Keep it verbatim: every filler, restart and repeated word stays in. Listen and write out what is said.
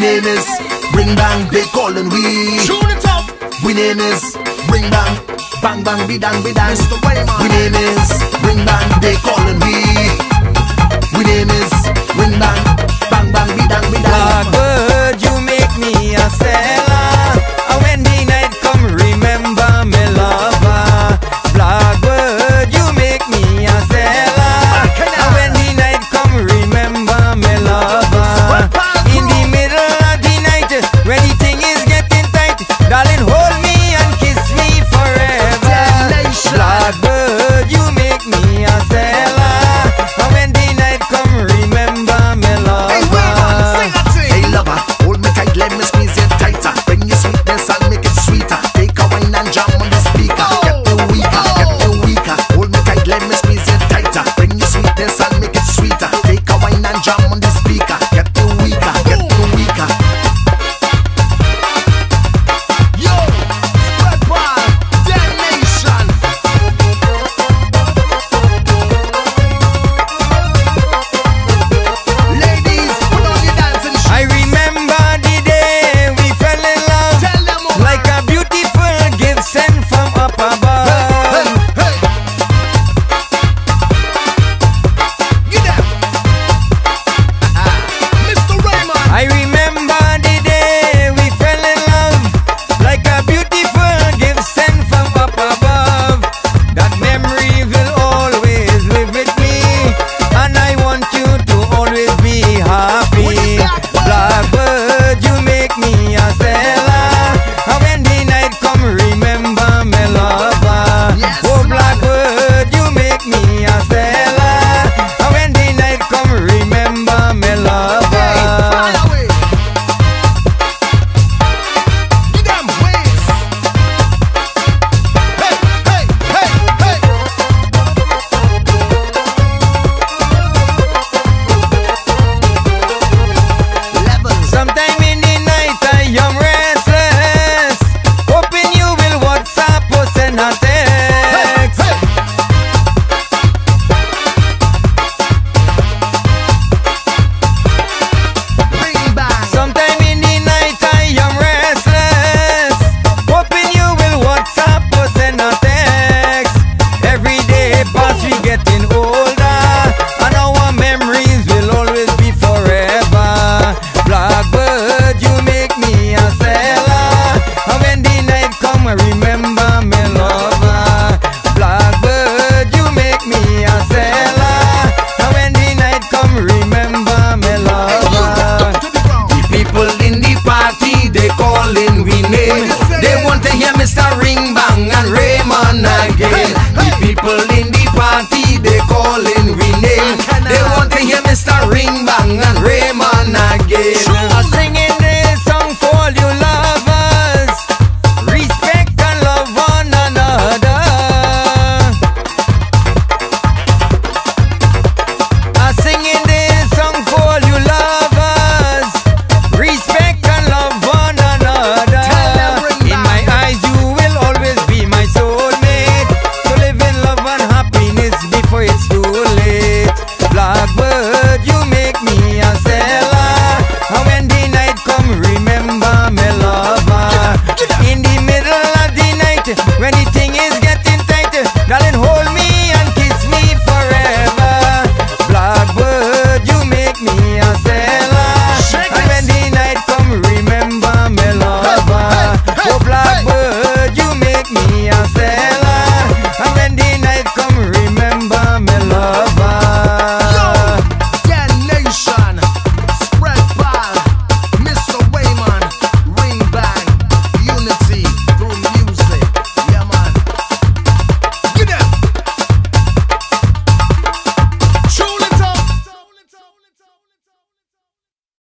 name is Ring Bang, they calling we. Tune it up. We name is Ring Bang, bang bang be dang be dang. We name is Ring Bang, they calling we. We name is Ring Bang, bang bang be dang be dang. Blackbird, you make me a sailor, and when the night come, remember me lover. Blackbird, you make me a sailor, and when the night come, remember me lover. In the middle of the night, when the thing is getting tight, darling, hold me and kiss me forever. Blackbird, you make me a sailor, and when the night come, remember me lover. Hey, wait, man, sing that thing. Hey lover, hold me tight, let me squeeze it tighter. Bring your sweetness and make it sweeter. Take a wine and jam on the speaker. Get me weaker, get me weaker. Hold me tight, let me squeeze it tighter. Bring your sweetness and make it sweeter. Take a wine and jam on the speaker. Get me weaker, get me weaker. Yo, spread ball, damnation. Ladies, put on your dancing shoes. I remember the day we fell in love, Tell them all. like a beautiful gift sent from up Hey, above. hey, get them. Mister Raymond. I remember the day we fell in love, like a beautiful gift sent from up above. That memory will always live with me, and I want you to always be happy. Blackbird, you make me a sailor, and when the night come, remember me lover. Yes, Oh Blackbird, you make me a sailor, and when the night come, remember me lover. Fly away. Get them waves. Hey, hey, hey, hey. Levels. Sometime in the night I am restless, hoping you will WhatsApp or send a Hey, text. hey. Ring Bang. Sometime in the night I am restless, hoping you will WhatsApp or send a text. Every day pass, we getting older, and our memories will always be forever. Blackbird, you make me a sailor, and when the night come, remember me lover. Blackbird, you make me a sailor, and when the night come, remember me lover. To the ground. The people in the party, they calling we name. They want to hear Mister Ring Bang and Raymond again. The people in the party, they calling we name. They want to hear Mister Ring Bang and Raymond again.